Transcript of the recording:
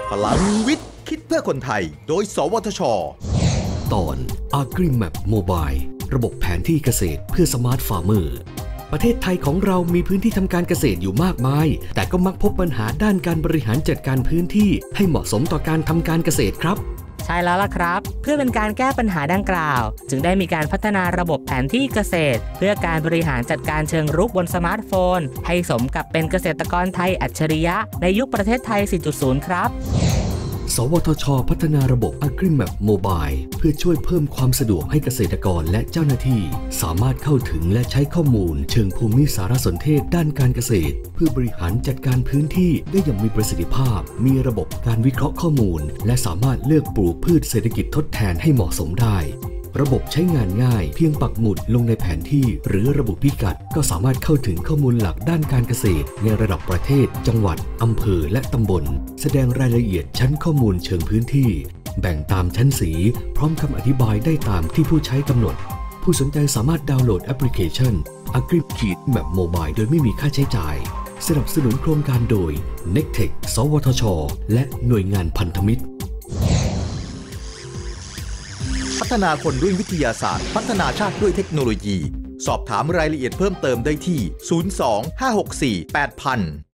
พลังวิทย์คิดเพื่อคนไทยโดยสวทช. ตอน AgriMap Mobile ระบบแผนที่เกษตรเพื่อสมาร์ทฟาร์มเมอร์ประเทศไทยของเรามีพื้นที่ทำการเกษตรอยู่มากมายแต่ก็มักพบปัญหาด้านการบริหารจัดการพื้นที่ให้เหมาะสมต่อการทำการเกษตรครับใช่แล้วล่ะครับเพื่อเป็นการแก้ปัญหาดังกล่าวจึงได้มีการพัฒนาระบบแผนที่เกษตรเพื่อการบริหารจัดการเชิงรุกบนสมาร์ทโฟนให้สมกับเป็นเกษตรกรไทยอัจฉริยะในยุคประเทศไทย 4.0 ครับสวทช.พัฒนาระบบ AgriMap Mobile เพื่อช่วยเพิ่มความสะดวกให้เกษตรกรและเจ้าหน้าที่สามารถเข้าถึงและใช้ข้อมูลเชิงภูมิสารสนเทศด้านการเกษตรเพื่อบริหารจัดการพื้นที่ได้อย่างมีประสิทธิภาพมีระบบการวิเคราะห์ข้อมูลและสามารถเลือกปลูกพืชเศรษฐกิจทดแทนให้เหมาะสมได้ระบบใช้งานง่ายเพียงปักหมุดลงในแผนที่หรือระบุพิกัดก็สามารถเข้าถึงข้อมูลหลักด้านการเกษตรในระดับประเทศจังหวัดอำเภอและตำบลแสดงรายละเอียดชั้นข้อมูลเชิงพื้นที่แบ่งตามชั้นสีพร้อมคำอธิบายได้ตามที่ผู้ใช้กำหนดผู้สนใจสามารถดาวน์โหลดแอปพลิเคชัน AgriMap Mobile โดยไม่มีค่าใช้จ่ายสนับสนุนโครงการโดย Nectech สวทช.และหน่วยงานพันธมิตรพัฒนาคนด้วยวิทยาศาสตร์พัฒนาชาติด้วยเทคโนโลยีสอบถามรายละเอียดเพิ่มเติมได้ที่ 02 564 8000